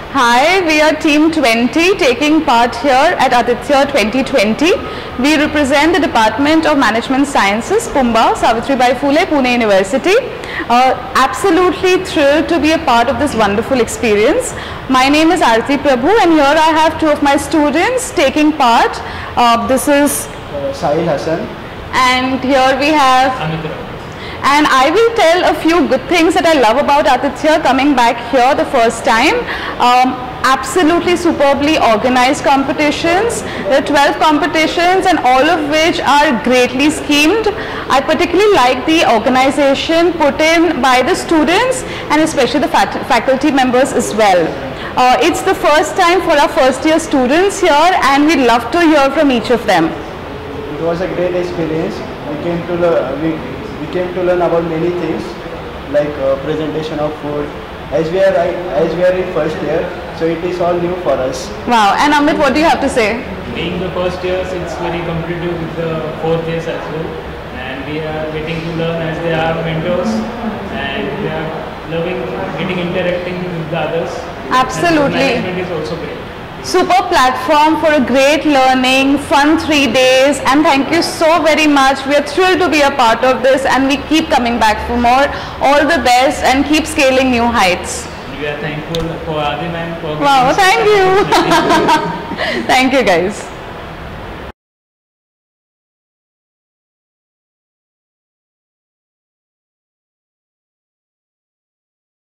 Hi, we are Team 20 taking part here at Atithya 2020. We represent the Department of Management Sciences, PUMBA, Savitribai Phule, Pune University. Absolutely thrilled to be a part of this wonderful experience. My name is Atithya and here I have two of my students taking part. This is Sahil Hassan. And here we have and I will tell a few good things that I love about Atithya coming back here the first time. Absolutely superbly organized competitions. There are 12 competitions and all of which are greatly schemed. I particularly like the organization put in by the students and especially the faculty members as well. It's the first time for our first year students here and we'd love to hear from each of them. It was a great experience. We came to learn about many things like presentation of food. As we are in first year, so it is all new for us. Wow. And Amit, what do you have to say? Being the first years, it's very competitive with the fourth years as well, and we are getting to learn as they are mentors, and we are loving interacting with the others. Absolutely. And the management is also great. Super platform for a great learning, fun 3 days, and thank you so very much. We are thrilled to be a part of this and we keep coming back for more. All the best and keep scaling new heights. We are thankful for Adi ma'am for wow, thank you. Thank you guys.